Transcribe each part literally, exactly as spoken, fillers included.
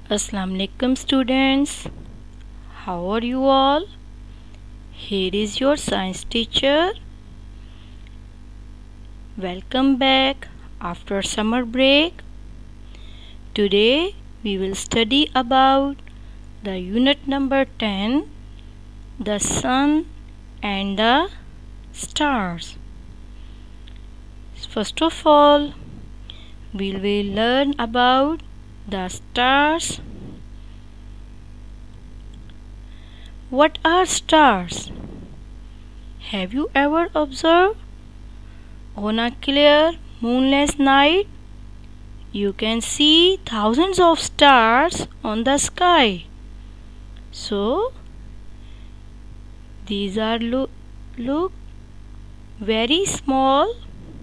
Assalamu alaikum students. How are you all? Here is your science teacher. Welcome back after summer break. Today we will study about the unit number ten, the sun and the stars. First of all, we will learn about the stars. What are stars? Have you ever observed? On a clear moonless night, you can see thousands of stars on the sky. So, these are look, look very small.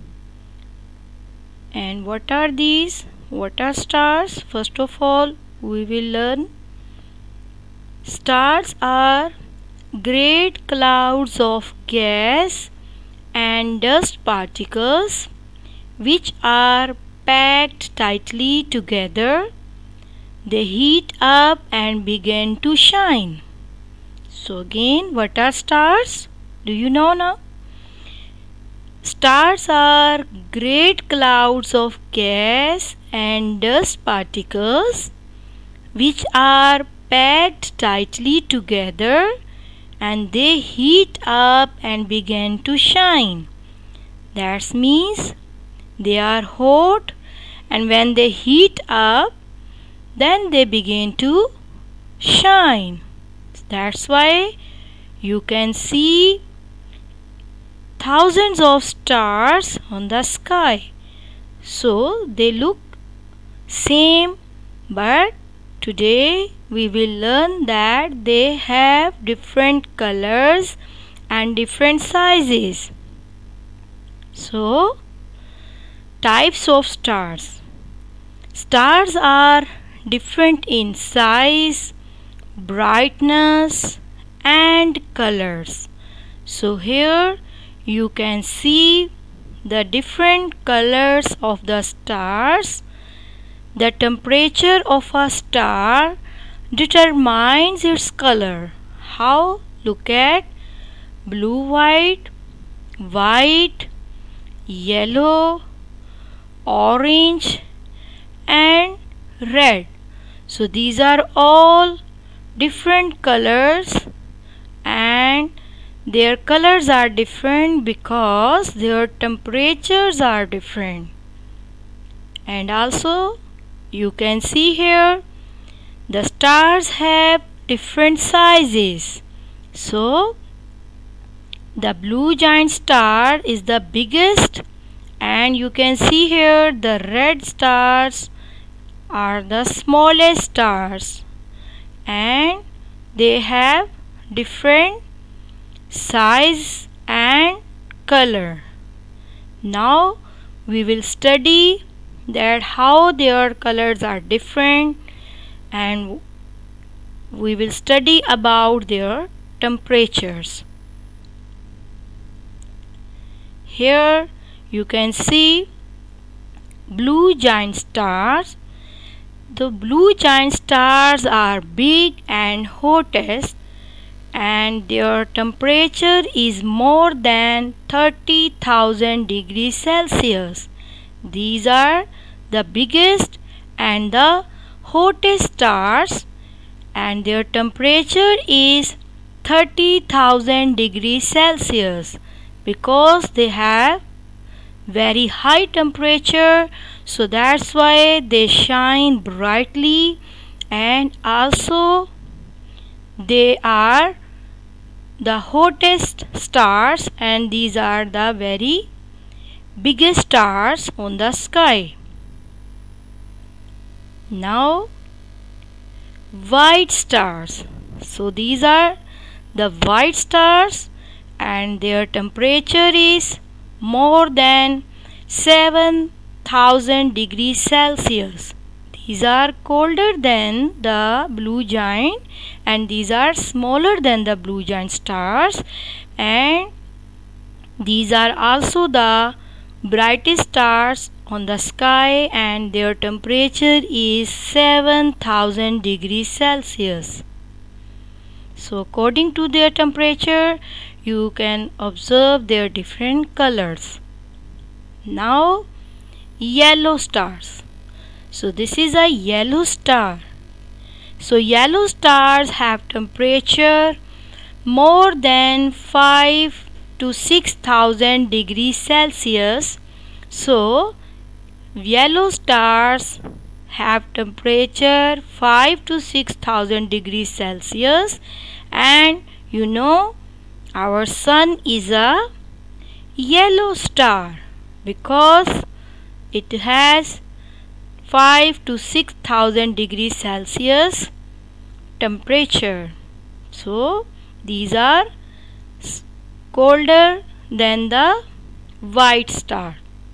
And what are these? What are stars? First of all, we will learn. Stars are great clouds of gas and dust particles which are packed tightly together. They heat up and begin to shine. So again, what are stars? Do you know now? Stars are great clouds of gas and dust particles which are packed tightly together and they heat up and begin to shine. That means they are hot, and when they heat up, then they begin to shine. That's why you can see thousands of stars on the sky. So they look same, but today we will learn that they have different colors and different sizes. So, types of stars. Stars are different in size, brightness and colors. So here you can see the different colors of the stars. The temperature of a star determines its color. How? Look at blue, white, white, yellow, orange and red. So these are all different colors, and their colors are different because their temperatures are different. And also you can see here the stars have different sizes. So the blue giant star is the biggest, and you can see here the red stars are the smallest stars, and they have different size and color. Now we will study that how their colors are different, and we will study about their temperatures. Here you can see blue giant stars. The blue giant stars are big and hottest, and their temperature is more than thirty thousand degrees Celsius. These are the biggest and the hottest stars, and their temperature is thirty thousand degrees Celsius because they have very high temperature. So that's why they shine brightly, and also they are the hottest stars, and these are the very biggest stars on the sky. Now white stars. So these are the white stars, and their temperature is more than seven thousand degrees Celsius. These are colder than the blue giant, and these are smaller than the blue giant stars, and these are also the brightest stars on the sky and their temperature is seven thousand degrees Celsius. So according to their temperature, you can observe their different colors. Now, yellow stars. So this is a yellow star. So yellow stars have temperature more than five to six thousand degrees Celsius. So yellow stars have temperature five to six thousand degrees Celsius, and you know our sun is a yellow star because it has five to six thousand degrees Celsius temperature. So these are colder than the white star.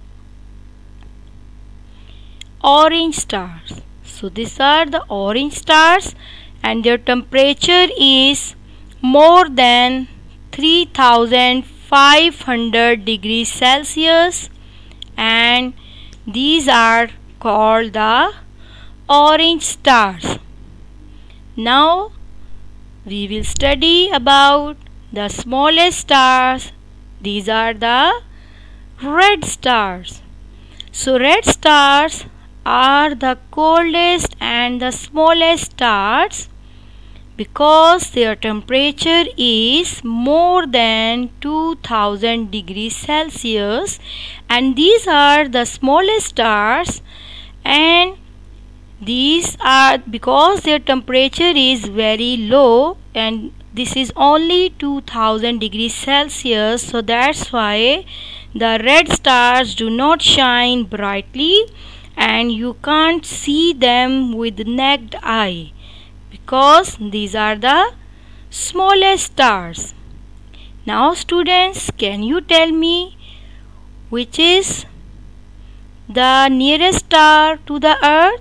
Orange stars. So these are the orange stars and their temperature is more than three thousand five hundred degrees Celsius, and these are called the orange stars. Now we will study about the smallest stars. These are the red stars. So red stars are the coldest and the smallest stars because their temperature is more than two thousand degrees Celsius, and these are the smallest stars, and these are because their temperature is very low and this is only two thousand degrees Celsius. So that's why the red stars do not shine brightly and you can't see them with the naked eye because these are the smallest stars. Now students, can you tell me which is the nearest star to the earth?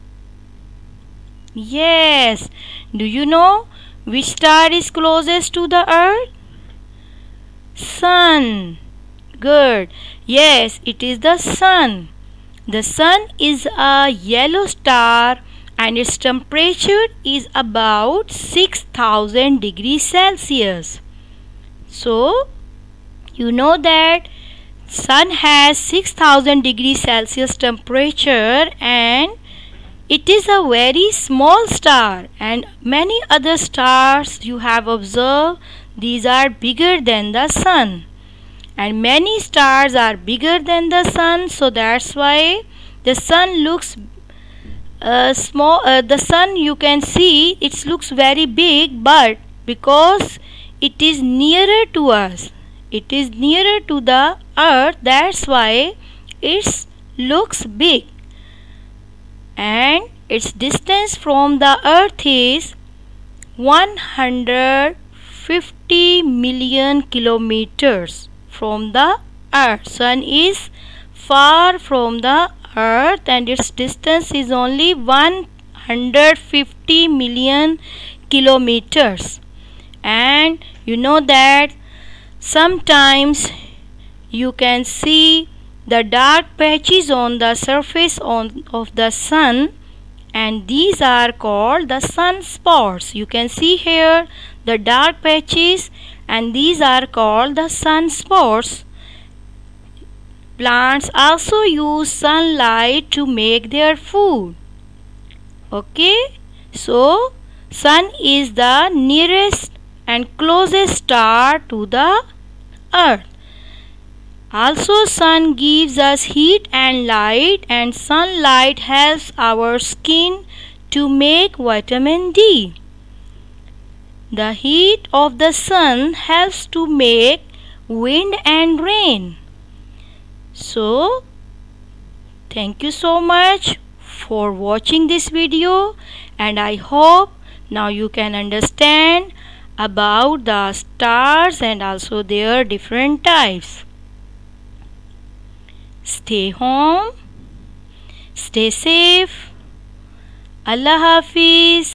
Yes. Do you know which star is closest to the earth? Sun. Good. Yes, it is the sun. The sun is a yellow star and its temperature is about six thousand degrees Celsius. So, you know that sun has six thousand degrees Celsius temperature and it is a very small star, and many other stars you have observed, these are bigger than the sun. And many stars are bigger than the sun, so that's why the sun looks uh, small. Uh, the sun you can see it looks very big, but because it is nearer to us, it is nearer to the earth, that's why it looks big. And its distance from the earth is one hundred fifty million kilometers from the earth. Sun is far from the earth and its distance is only one hundred fifty million kilometers. And you know that sometimes you can see the dark patches on the surface on, of the sun, and these are called the sunspots. You can see here the dark patches and these are called the sunspots. Plants also use sunlight to make their food. Okay, so sun is the nearest and closest star to the earth. Also, sun gives us heat and light, and sunlight helps our skin to make vitamin D. The heat of the sun helps to make wind and rain. So, thank you so much for watching this video, and I hope now you can understand about the stars and also their different types. Stay home, stay safe. Allah Hafiz.